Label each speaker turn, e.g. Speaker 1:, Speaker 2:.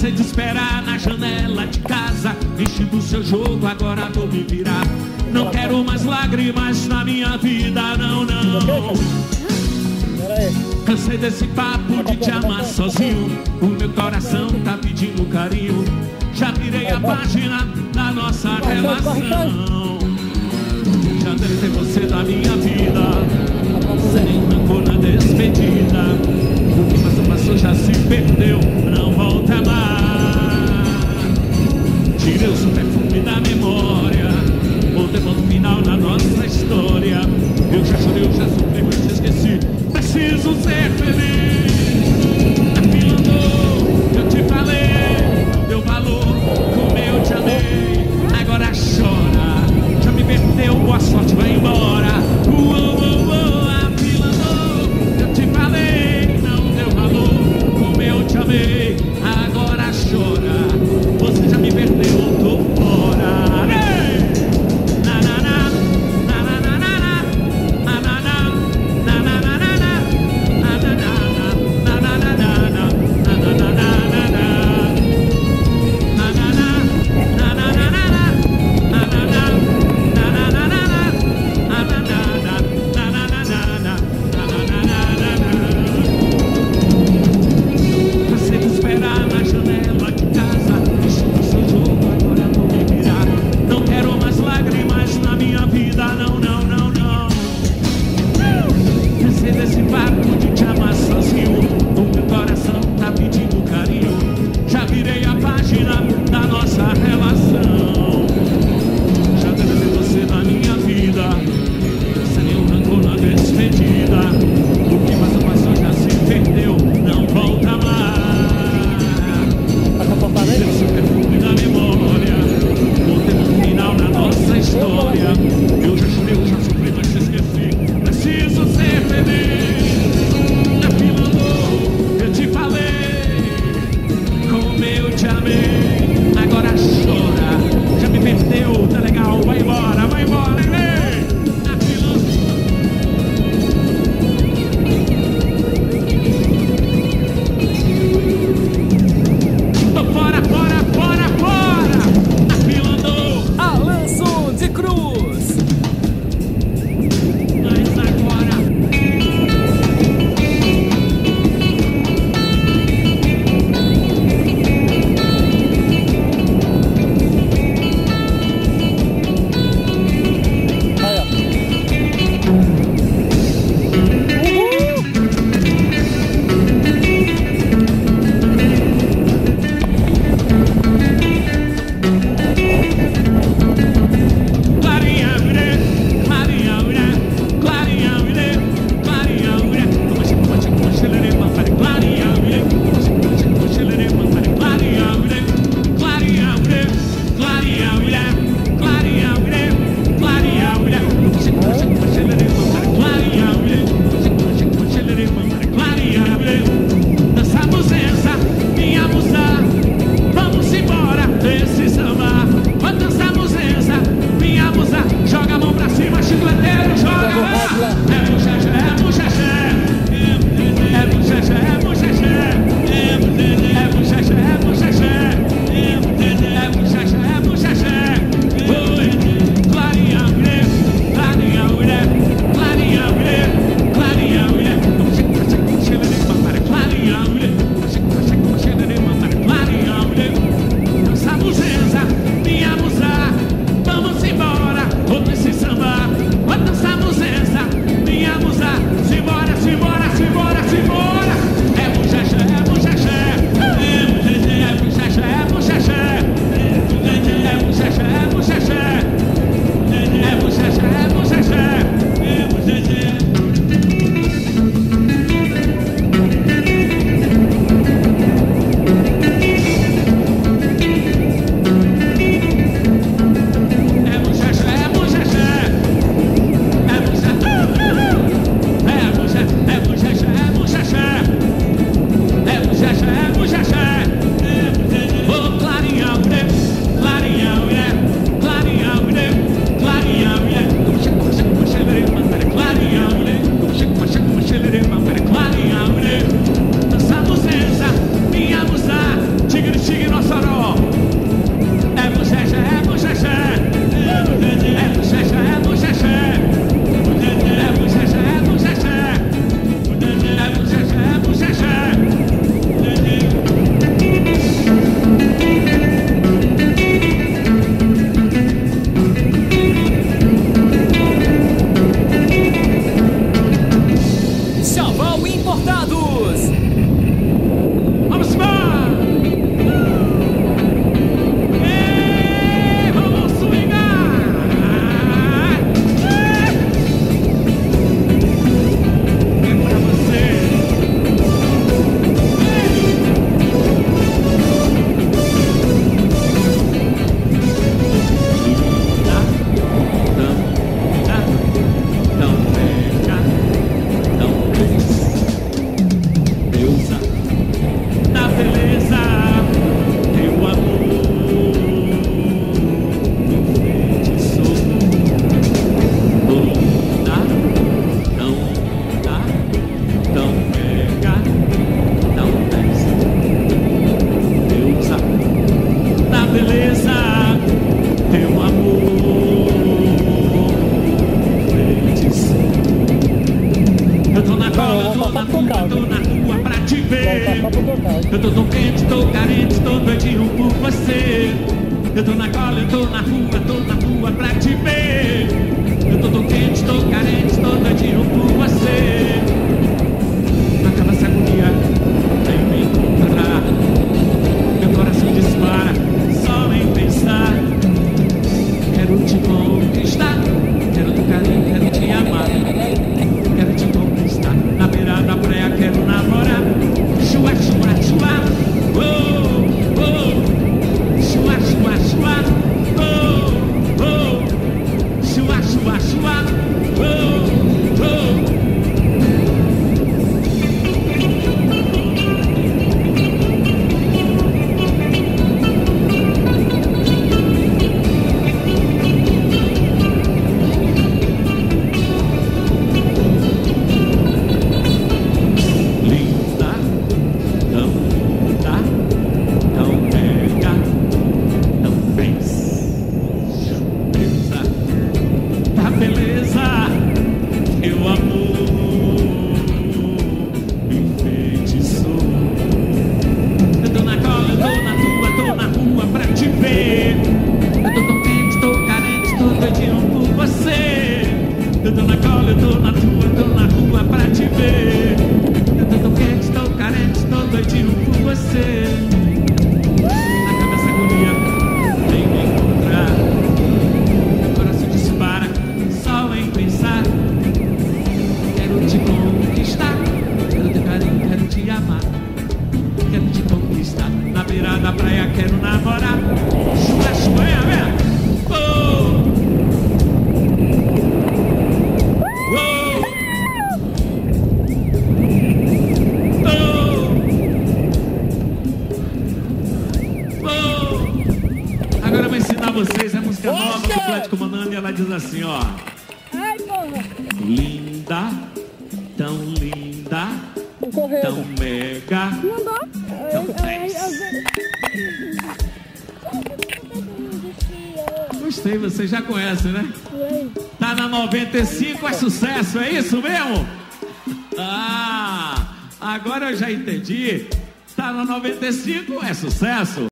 Speaker 1: Cansei de esperar na janela de casa, enchi do seu jogo, agora vou me virar. Não quero mais lágrimas na minha vida, não, não. Cansei desse papo de te amar sozinho, o meu coração tá pedindo carinho. Já virei a página da nossa relação. Já deletei você da minha vida, sem rancor na despedida. O que passou, passou, já se perdeu, não volta mais. Tirei o seu perfume da memória, botei ponto final na nossa história. Eu já chorei, eu já sofri, mas te esqueci. Preciso ser feliz. A fila andou, eu te falei, não deu valor como eu te amei. Agora chora, já me perdeu, boa sorte, vai embora. A fila andou, eu te falei, não deu valor como eu te amei. Eu tô tão quente, tô carente, tô doidinho por você. Eu tô na cola, eu tô na rua pra te ver. Eu tô tão quente, tô carente, tô doidinho por você. Acaba essa agonia, vem me encontrar. Meu coração dispara, só em pensar. Quero te conquistar, quero teu carinho, quero te amar. Quero te conquistar, na beira da praia quero namorar. Chua, chua, chua, oh, oh. Chua, chua, chua, oh, oh. Chua, chua, chua, oh, oh. Eu tô na cola, eu tô na rua pra te ver. Eu tô tão quente, tô carente, tô doidinho por você. Acaba essa agonia, vem me encontrar. Meu coração dispara, só em pensar. Quero te conquistar, quero teu carinho, quero te amar. Quero te conquistar, na beira da praia quero namorar. Chua, chua, vem. Agora eu vou ensinar vocês a música nova do Atlético Comandante e ela diz assim, ó.
Speaker 2: Ai, porra.
Speaker 1: Linda, tão linda, tão mega, tão Gostei, vocês já conhecem, né? Tá na 95, é sucesso, é isso mesmo? Ah, agora eu já entendi. Tá na 95, é sucesso.